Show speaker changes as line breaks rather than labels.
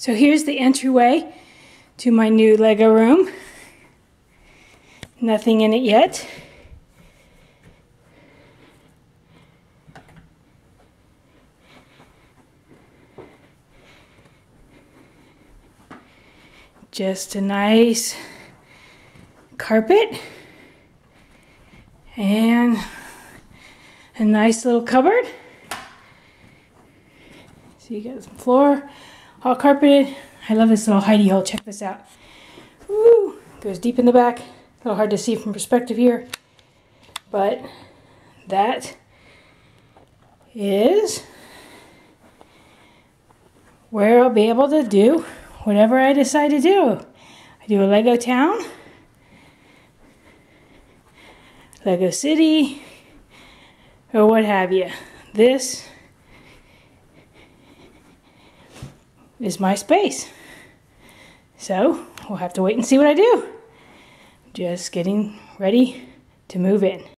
So here's the entryway to my new Lego room. Nothing in it yet. Just a nice carpet and a nice little cupboard. So you got some floor, all carpeted. I love this little hidey hole. Check this out. Woo! Goes deep in the back. A little hard to see from perspective here, but that is where I'll be able to do whatever I decide to do. I do a Lego town, Lego city, or what have you. This is my space. So we'll have to wait and see what I do. Just getting ready to move in.